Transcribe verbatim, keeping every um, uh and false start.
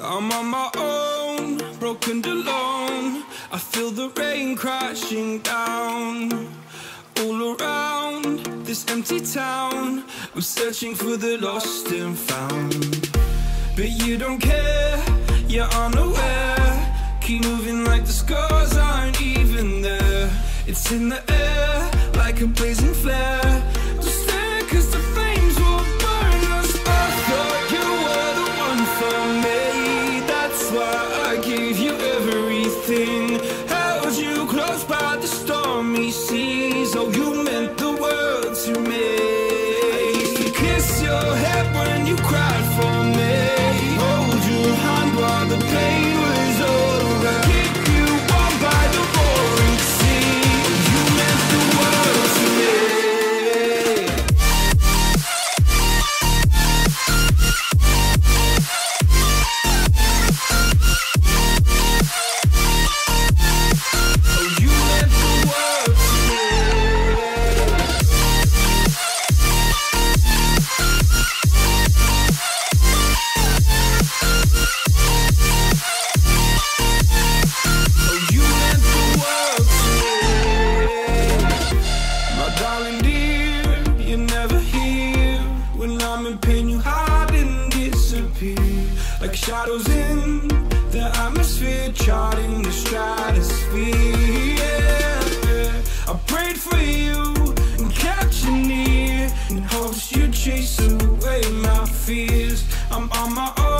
I'm on my own, broken and alone. I feel the rain crashing down all around this empty town. I'm searching for the lost and found, but you don't care, you're unaware. Keep moving like the scars aren't even there. It's in the air like a blazing flare. Just stare, cause the flames will burn us. I thought you were the one for me, that's why I gave you everything. Held you close by the stormy seas. Oh, you meant the world to me. I used to kiss your head when you cried for me, hold your hand while the pain was over, keep you warm by the roaring sea. You meant the world to me. Oh, you meant the world to me. Oh, you meant the world to me. My darling dear, you're never here. When I'm in pain, you hide and disappear, like shadows in the atmosphere, charting the stratosphere. Yeah. I prayed for you and kept you near, in hopes you'd chase away my fears. I'm on my own,